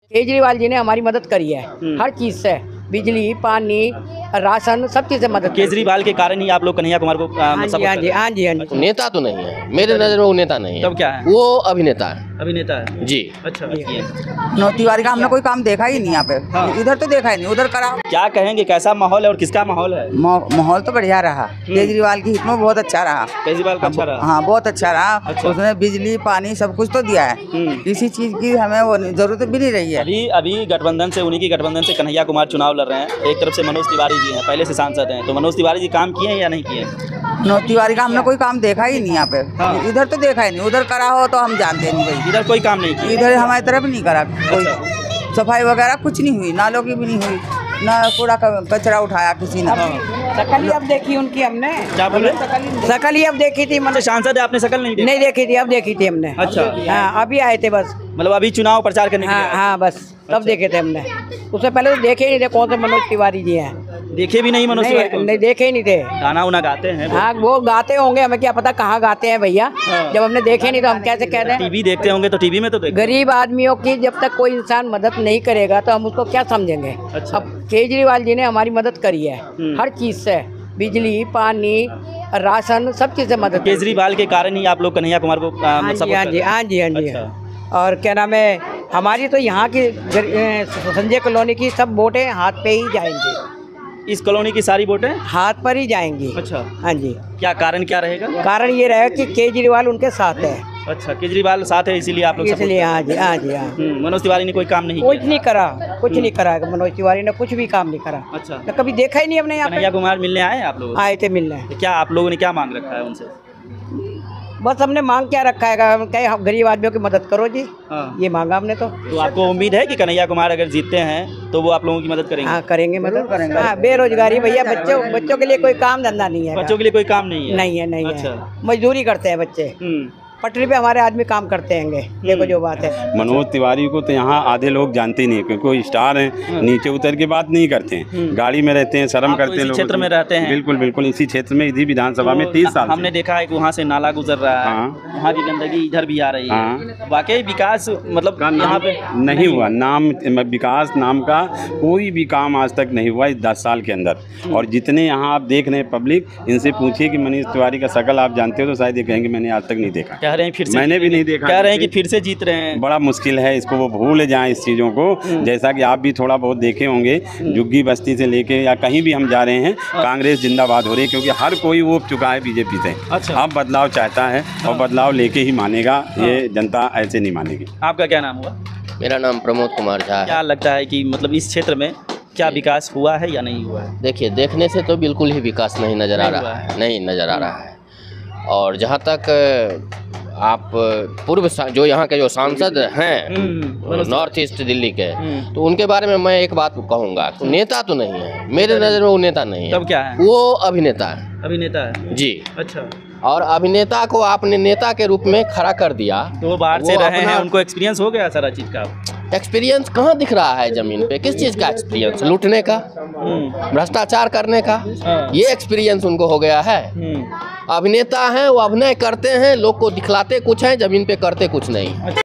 केजरीवाल जी ने हमारी मदद करी है हर चीज़ से, बिजली, पानी, राशन, सब चीज़ से मदद। केजरीवाल के कारण ही आप लोग कन्हैया कुमार को हाँ जी, हाँ जी, हाँ जी, हाँ जी। नेता तो नहीं है मेरे नज़र में, वो नेता नहीं है। तब क्या है? वो अभिनेता है। अभिनेता है जी। अच्छा। नौतिवारी का हमने कोई काम देखा ही नहीं यहाँ पे। हाँ। इधर तो देखा ही नहीं, उधर करा। क्या कहेंगे, कैसा माहौल है और किसका माहौल है? माहौल तो बढ़िया रहा, केजरीवाल की हित में बहुत अच्छा रहा। केजरीवाल का अच्छा रहा। हाँ, बहुत अच्छा रहा। अच्छा। उसने बिजली, पानी सब कुछ तो दिया है। किसी चीज की हमें वो जरूरत भी नहीं रही है। अभी गठबंधन से, उन्हीं की गठबंधन से कन्हैया कुमार चुनाव लड़ रहे हैं। एक तरफ से मनोज तिवारी जी हैं, पहले से सांसद हैं, तो मनोज तिवारी जी काम किए हैं या नहीं किए हैं? नौतिवारी का हमने कोई काम देखा ही नहीं यहाँ पे। हाँ। इधर तो देखा ही नहीं, उधर करा हो तो हम जानते नहीं भाई। इधर कोई काम नहीं किया? इधर हमारी तरफ नहीं करा कोई। सफाई वगैरह कुछ नहीं हुई, नालों की भी नहीं हुई, ना कूड़ा कचरा उठाया किसी ने। शकल ही अब देखी उनकी हमने। क्या बोले? शकल ही अब देखी थी, मतलब सांसद है, आपने शकल नहीं देखी? नहीं देखी थी, अब देखी थी हमने। अच्छा। हाँ, अभी आए थे बस। मतलब अभी चुनाव प्रचार करने के लिए हाँ आए? हाँ, बस तब देखे थे हमने। उससे पहले तो देखे ही नहीं थे कौन से मनोज तिवारी जी हैं। देखे भी नहीं मनोज तिवारी को? नहीं देखे ही नहीं थे। गाना उना गाते हैं वो? हाँ, वो गाते होंगे, हमें क्या पता कहाँ गाते हैं भैया। हाँ। जब हमने देखे नहीं तो हम कैसे कह रहे हैं। टीवी देखते होंगे तो टीवी में तो देखते। गरीब आदमियों की जब तक कोई इंसान मदद नहीं करेगा तो हम उसको क्या समझेंगे। अच्छा। अब केजरीवाल जी ने हमारी मदद करी है हर चीज़ से, बिजली, पानी, राशन, सब चीज़ से मदद। केजरीवाल के कारण ही आप लोग कन्हैया कुमार को हाँ जी, सपोर्ट हाँ कर जी, रहे हैं? हाँ जी, हाँ जी। अच्छा। और क्या नाम है, हमारी तो यहाँ की संजय कॉलोनी की सब वोटें हाथ पे ही जाएंगी। इस कॉलोनी की सारी वोटें हाथ पर ही जाएंगी। अच्छा। हाँ जी। क्या कारण क्या रहेगा? कारण ये रहेगा कि केजरीवाल उनके साथ है, अच्छा, केजरीवाल साथ है इसीलिए आप लोग support इसलिए। कर हाँ जी, हाँ जी, हाँ। रहे हैं। मनोज तिवारी ने कोई काम नहीं कुछ किया? नहीं करा, कुछ नहीं करा। मनोज तिवारी ने कुछ भी काम नहीं करा। अच्छा। तो कभी देखा ही नहीं हमने यहाँ कन्हैया पे। कुमार मिलने आए हैं आप लोग? आए थे मिलने। तो क्या आप लोगों ने क्या मांग रखा है उनसे? बस हमने मांग क्या रखा है, हम कहे हम गरीब आदमियों की मदद करो जी। हाँ। ये मांगा हमने तो। तो आपको उम्मीद है कि कन्हैया कुमार अगर जीतते हैं तो वो आप लोगों की मदद करेंगे? हाँ, करेंगे मदद करेंगे। हाँ, बेरोजगारी भैया, बच्चों के लिए कोई काम धंधा नहीं है। बच्चों के लिए कोई काम नहीं है? नहीं है, नहीं है। अच्छा। मजदूरी करते हैं बच्चे, पटरी पे हमारे आदमी काम करते हैंगे। देखो जो बात है। मनोज तिवारी को तो यहाँ आधे लोग जानते ही नहीं, क्योंकि वो स्टार हैं, नीचे उतर के बात नहीं करते हैं, गाड़ी में रहते हैं, शर्म आप तो करते हैं इसी लोगों क्षेत्र से। में रहते हैं? बिल्कुल बिल्कुल, इसी क्षेत्र में, इसी विधानसभा में 30 साल हमने देखा है कि वहाँ से नाला गुजर रहा है। हाँ। वहाँ की गंदगी इधर भी आ रही है। हाँ। वाकई विकास मतलब का यहाँ नाम पे नहीं हुआ, नाम विकास नाम का कोई भी काम आज तक नहीं हुआ इस 10 साल के अंदर। और जितने यहाँ आप देख रहे हैं पब्लिक, इनसे पूछिए कि मनीष तिवारी का शकल आप जानते हो तो शायद ये कहेंगे मैंने आज तक नहीं देखा। कह रहे हैं फिर से, मैंने भी नहीं देखा। कह रहे हैं कि फिर से जीत रहे हैं। बड़ा मुश्किल है, इसको वो भूल जाएं इस चीज़ों को। जैसा कि आप भी थोड़ा बहुत देखे होंगे, झुग्गी बस्ती से लेके या कहीं भी हम जा रहे हैं, कांग्रेस जिंदाबाद हो रही है, क्योंकि हर कोई वो चुका है बीजेपी से। अच्छा। अब बदलाव चाहता है और बदलाव लेके ही मानेगा, ये जनता ऐसे नहीं मानेगी। आपका क्या नाम हुआ? मेरा नाम प्रमोद कुमार झा है। क्या लगता है कि मतलब इस क्षेत्र में क्या विकास हुआ है या नहीं हुआ है? देखिए, देखने से तो बिल्कुल ही विकास नहीं नज़र आ नहीं रहा हुआ है, नहीं नज़र आ रहा है। और जहाँ तक आप जो यहाँ के जो सांसद हैं नॉर्थ ईस्ट दिल्ली के, तो उनके बारे में मैं एक बात कहूँगा, नेता तो नहीं है मेरे नज़र में, वो नेता नहीं है। तब क्या है? वो अभिनेता है। अभिनेता है जी। अच्छा। और अभिनेता को आपने नेता के रूप में खड़ा कर दिया। तो वो बाहर से रहे हैं, उनको एक्सपीरियंस हो गया सारा चीज़ का। एक्सपीरियंस कहाँ दिख रहा है जमीन पे? किस चीज़ का एक्सपीरियंस? लूटने का, भ्रष्टाचार करने का, ये एक्सपीरियंस उनको हो गया है। अभिनेता हैं, वो अभिनय करते हैं, लोग को दिखलाते कुछ हैं, जमीन पे करते कुछ नहीं।